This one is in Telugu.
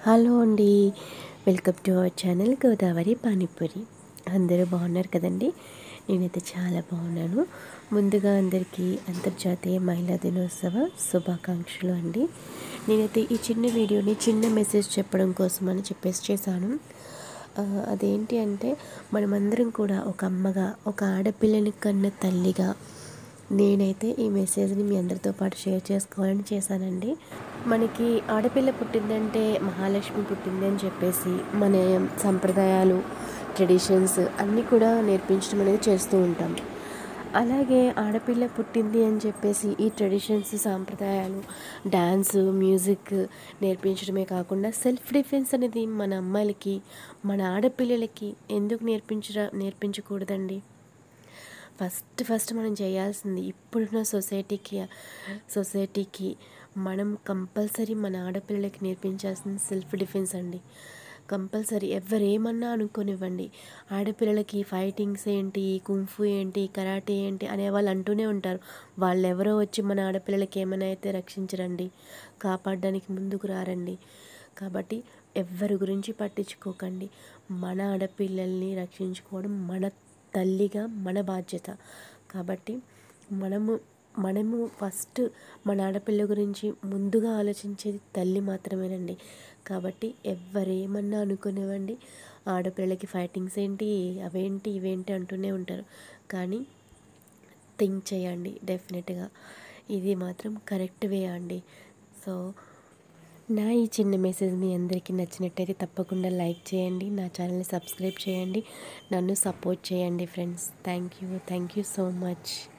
హలో అండి, welcome to our channel Godavari Panipuri. అందరూ బాగున్నారు కదండి. నేనైతే చాలా బాగున్నాను. ముందుగా అందరికీ అంతర్జాతీయ మహిళా దినోత్సవ శుభాకాంక్షలు అండి. నేనైతే ఈ చిన్న వీడియోని చిన్న మెసేజ్ చెప్పడం కోసం అని చెప్పేసి చేశాను. అదేంటి అంటే, మనమందరం కూడా ఒక అమ్మగా, ఒక ఆడపిల్లని కన్న తల్లిగా నేనైతే ఈ మెసేజ్ని మీ అందరితో పాటు షేర్ చేసుకోవాలని చేశానండి. మనకి ఆడపిల్ల పుట్టిందంటే మహాలక్ష్మి పుట్టింది అని చెప్పేసి మన సంప్రదాయాలు, ట్రెడిషన్స్ అన్నీ కూడా నేర్పించడం అనేది చేస్తూ ఉంటాం. అలాగే ఆడపిల్ల పుట్టింది అని చెప్పేసి ఈ ట్రెడిషన్స్, సాంప్రదాయాలు, డ్యాన్స్, మ్యూజిక్ నేర్పించడమే కాకుండా సెల్ఫ్ డిఫెన్స్ అనేది మన అమ్మాయిలకి, మన ఆడపిల్లలకి ఎందుకు నేర్పించకూడదండి? ఫస్ట్ మనం చేయాల్సింది ఇప్పుడున్న సొసైటీకి మనం కంపల్సరీ మన ఆడపిల్లలకి నేర్పించాల్సింది సెల్ఫ్ డిఫెన్స్ అండి. కంపల్సరీ ఎవరేమన్నా అనుకోనివ్వండి, ఆడపిల్లలకి ఫైటింగ్స్ ఏంటి, కుంఫు ఏంటి, కరాటే ఏంటి అనేవాళ్ళు అంటూనే ఉంటారు. వాళ్ళెవరో వచ్చి మన ఆడపిల్లలకి ఏమైనా అయితే రక్షించరండి, కాపాడడానికి ముందుకు రారండి. కాబట్టి ఎవరి గురించి పట్టించుకోకండి. మన ఆడపిల్లల్ని రక్షించుకోవడం మన తల్లిగా మన బాధ్యత. కాబట్టి మనము ఫస్ట్ మన ఆడపిల్ల గురించి ముందుగా ఆలోచించేది తల్లి మాత్రమేనండి. కాబట్టి ఎవరేమన్నా అనుకునేవ్వండి, ఆడపిల్లలకి ఫైటింగ్స్ ఏంటి, అవేంటి ఇవేంటి అంటూనే ఉంటారు. కానీ థింక్ చేయండి, డెఫినెట్గా ఇది మాత్రం కరెక్ట్ వే అండి. సో నా ఈ చిన్న మెసేజ్ మీ అందరికీ నచ్చినట్టయితే తప్పకుండా లైక్ చేయండి, నా ఛానల్ని సబ్స్క్రైబ్ చేయండి, నన్ను సపోర్ట్ చేయండి friends. Thank you so much.